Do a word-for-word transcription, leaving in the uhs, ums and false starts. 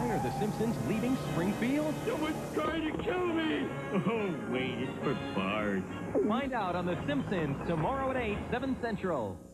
When are the Simpsons leaving Springfield? Someone's trying to kill me! Oh, wait, it's for Bart. Find out on The Simpsons tomorrow at eight, seven Central.